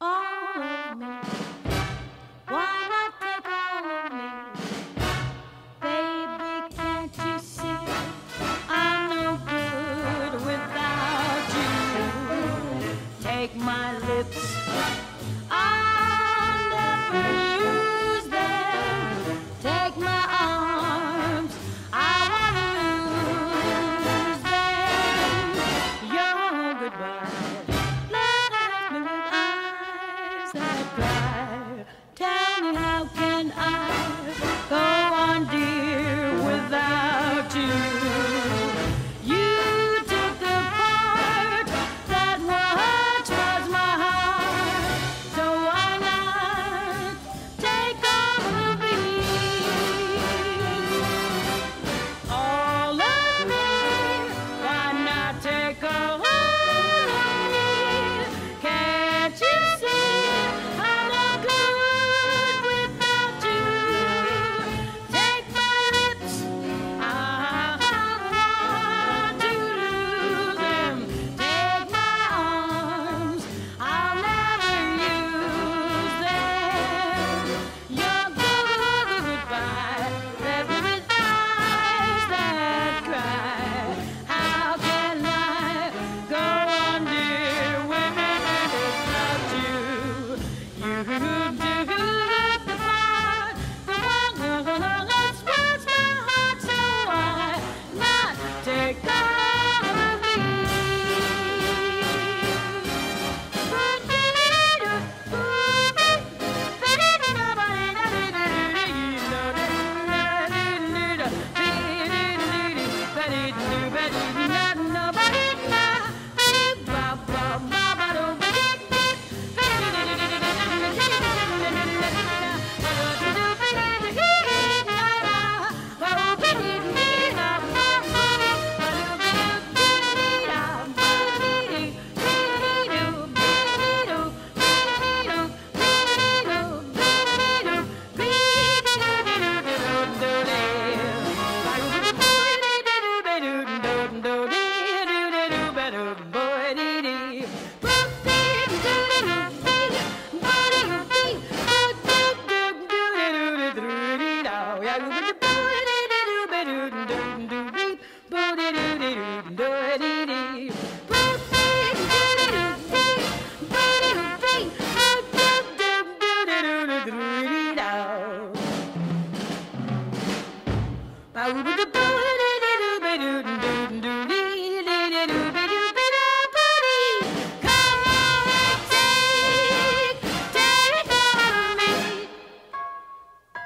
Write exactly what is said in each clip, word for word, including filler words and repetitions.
all of me. Why not take all of me? Baby, can't you see I'm no good without you? Take my lips, I'll never use them. Take my arms, I wanna lose them. Your goodbye left me with eyes that cry. Tell me, how can I go on, dear, without you? You took the part that once was my heart, so why not take all of me? All of me, why not take all of me? Can't you see I'm no good without you? Take my lips, I want to lose them. Take my arms, I'll never use them. Your goodbye left me with eyes that cry. How can I go on, dear, without you? You do the part, the one who loves what's my heart, so why not take all of me?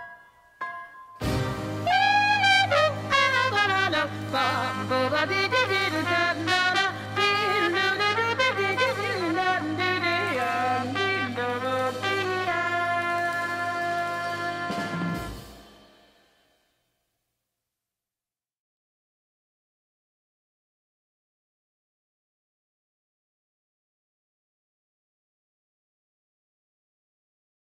Come on, take, take all of me.